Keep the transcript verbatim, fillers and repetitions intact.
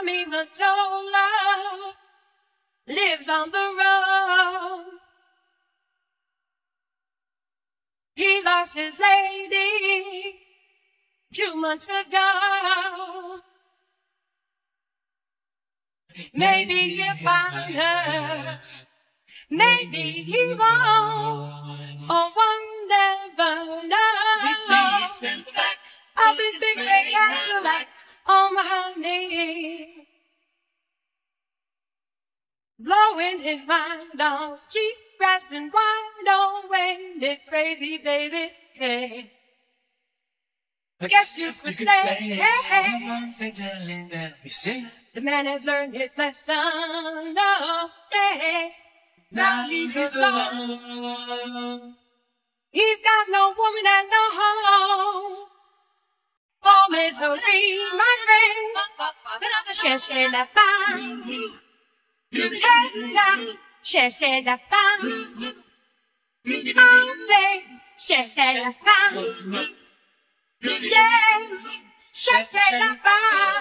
Tommy Mottola lives on the road. He lost his lady two months ago. Maybe he'll find her, maybe he won't, or one never knows. I've been thinking after like, oh my honey, blowing his mind on cheap grass and wide awake, crazy baby, hey. I guess you could say, hey, hey. The man has learned his lesson, oh, hey. Now he's alone. He's got no woman and no home. For misery, my friend, cherchez la femme. Hey, now, cherchez la femme. Oh, babe, cherchez la femme. Yes, cherchez la femme.